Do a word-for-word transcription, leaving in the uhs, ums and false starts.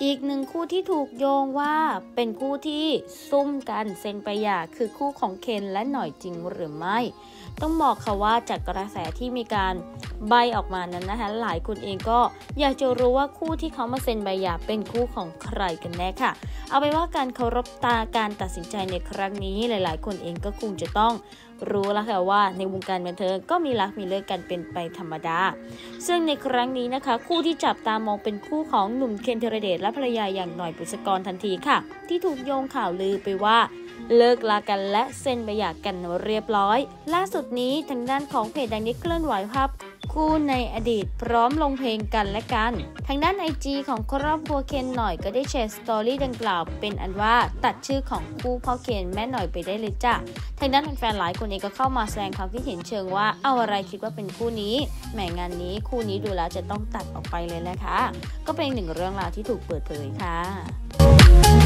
อีกหนึ่งคู่ที่ถูกโยงว่าเป็นคู่ที่ซุ่มกันเซ็นไปหย่าคือคู่ของเคนและหน่อยจริงหรือไม่ต้องบอกค่ะว่าจากกระแสที่มีการใบออกมานั้นนะคะหลายคนเองก็อยากจะรู้ว่าคู่ที่เขามาเซ็นใบหย่าเป็นคู่ของใครกันแน่ค่ะเอาไปว่าการเคารพตาการตัดสินใจในครั้งนี้หลายๆคนเองก็คงจะต้องรู้แล้วค่ะว่าในวงการบันเทิงก็มีรักมีเลิกกันเป็นไปธรรมดาซึ่งในครั้งนี้นะคะคู่ที่จับตามองเป็นคู่ของหนุ่มเคนธีรเดชและภรรยาอย่างหน่อยบุษกรทันทีค่ะที่ถูกโยงข่าวลือไปว่าเลิกลากันและเซ็นใบหย่ากันเรียบร้อยล่าสุดนี้ทางด้านของเพจดังนี้เคลื่อนไหวภาพคู่ในอดีตพร้อมลงเพลงกันและกันทางด้าน ไอ จี ของครอบครัวเคนหน่อยก็ได้แชร์สตอรี่ดังกล่าวเป็นอันว่าตัดชื่อของคู่พ่อเคนแม่หน่อยไปได้เลยจ้ะทางด้านแฟนๆหลายคนเองก็เข้ามาแสดงความคิดเห็นเชิงว่าเอาอะไรคิดว่าเป็นคู่นี้แหมงานนี้คู่นี้ดูแล้วจะต้องตัดออกไปเลยนะคะก็เป็นหนึ่งเรื่องราวที่ถูกเปิดเผยค่ะ